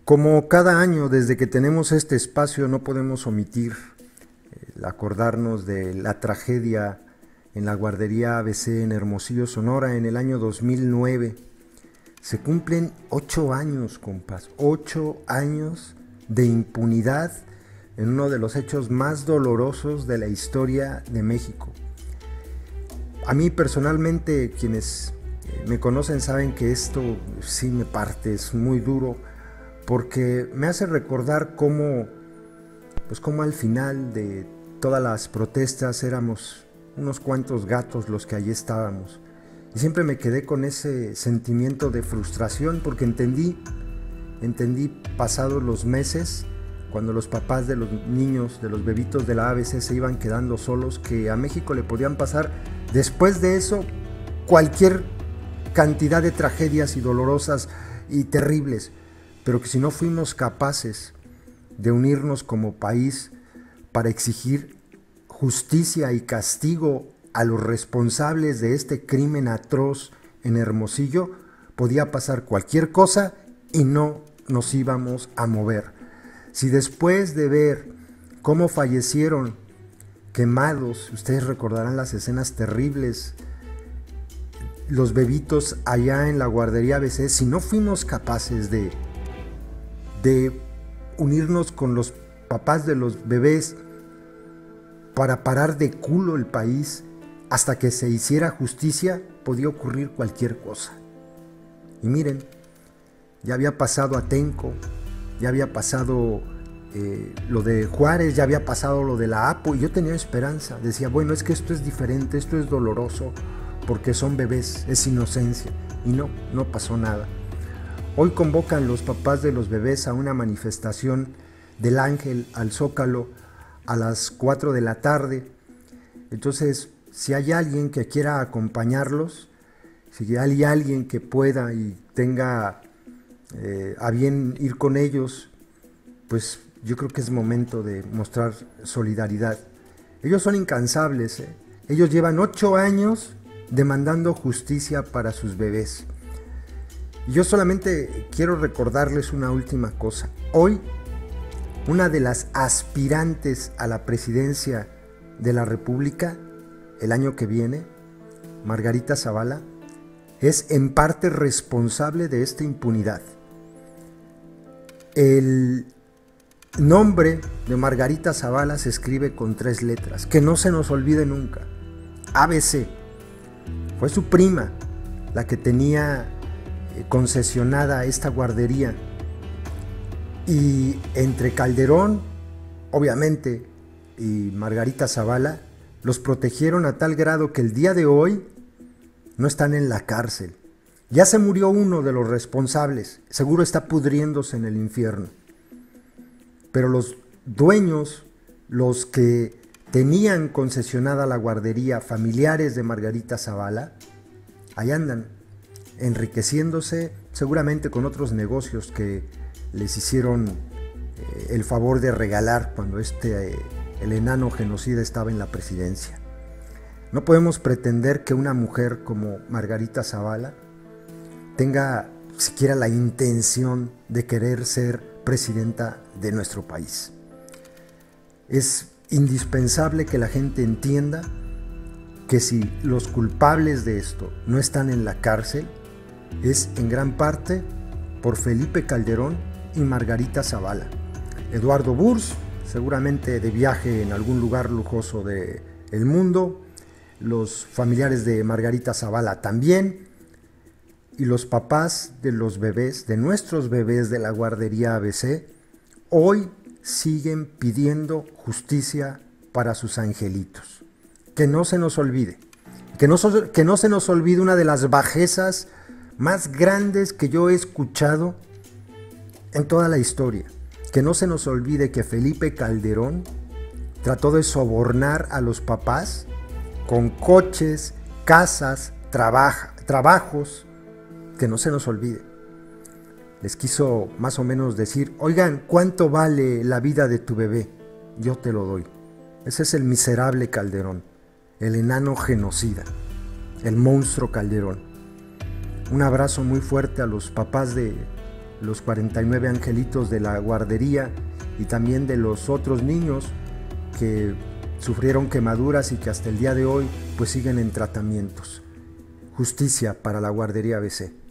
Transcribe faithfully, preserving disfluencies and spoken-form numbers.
Como cada año, desde que tenemos este espacio, no podemos omitir el acordarnos de la tragedia en la guardería A B C en Hermosillo, Sonora, en el año dos mil nueve. Se cumplen ocho años, compas, ocho años de impunidad en uno de los hechos más dolorosos de la historia de México. A mí personalmente, quienes me conocen saben que esto sí me parte, es muy duro, porque me hace recordar cómo, pues cómo al final de todas las protestas éramos unos cuantos gatos los que allí estábamos. Y siempre me quedé con ese sentimiento de frustración porque entendí, entendí pasados los meses, cuando los papás de los niños, de los bebitos de la A B C se iban quedando solos, que a México le podían pasar después de eso cualquier cantidad de tragedias y dolorosas y terribles, pero que si no fuimos capaces de unirnos como país para exigir justicia y castigo a los responsables de este crimen atroz en Hermosillo, podía pasar cualquier cosa y no nos íbamos a mover. Si después de ver cómo fallecieron quemados, ustedes recordarán las escenas terribles, los bebitos allá en la guardería A B C, si no fuimos capaces de, de unirnos con los papás de los bebés para parar de culo el país hasta que se hiciera justicia, podía ocurrir cualquier cosa. Y miren, ya había pasado Atenco, ya había pasado eh, lo de Juárez, ya había pasado lo de la APO, y yo tenía esperanza. Decía, bueno, es que esto es diferente, esto es doloroso, porque son bebés, es inocencia. Y no, no pasó nada. Hoy convocan los papás de los bebés a una manifestación del Ángel al Zócalo a las cuatro de la tarde. Entonces, si hay alguien que quiera acompañarlos, si hay alguien que pueda y tenga eh, a bien ir con ellos, pues yo creo que es momento de mostrar solidaridad. Ellos son incansables, ¿eh? Ellos llevan ocho años demandando justicia para sus bebés. Y yo solamente quiero recordarles una última cosa. Hoy, una de las aspirantes a la presidencia de la República el año que viene, Margarita Zavala, es en parte responsable de esta impunidad. El nombre de Margarita Zavala se escribe con tres letras, que no se nos olvide nunca. A B C. Fue su prima la que tenía concesionada esta guardería. Y entre Calderón, obviamente, y Margarita Zavala, los protegieron a tal grado que el día de hoy no están en la cárcel. Ya se murió uno de los responsables, seguro está pudriéndose en el infierno. Pero los dueños, los que tenían concesionada la guardería, familiares de Margarita Zavala, ahí andan, enriqueciéndose seguramente con otros negocios que les hicieron eh, el favor de regalar cuando este, eh, el enano genocida estaba en la presidencia. No podemos pretender que una mujer como Margarita Zavala tenga siquiera la intención de querer ser presidenta de nuestro país. Es indispensable que la gente entienda que si los culpables de esto no están en la cárcel, es en gran parte por Felipe Calderón y Margarita Zavala. Eduardo Burs, seguramente de viaje en algún lugar lujoso del mundo, los familiares de Margarita Zavala también, y los papás de los bebés, de nuestros bebés de la guardería A B C, hoy siguen pidiendo justicia para sus angelitos. Que no se nos olvide, que no, que no se nos olvide una de las bajezas más grandes que yo he escuchado en toda la historia. Que no se nos olvide que Felipe Calderón trató de sobornar a los papás con coches, casas, trabaja, trabajos. Que no se nos olvide. Les quiso más o menos decir, oigan, ¿cuánto vale la vida de tu bebé? Yo te lo doy. Ese es el miserable Calderón, el enano genocida, el monstruo Calderón. Un abrazo muy fuerte a los papás de los cuarenta y nueve angelitos de la guardería y también de los otros niños que sufrieron quemaduras y que hasta el día de hoy pues siguen en tratamientos. Justicia para la guardería A B C.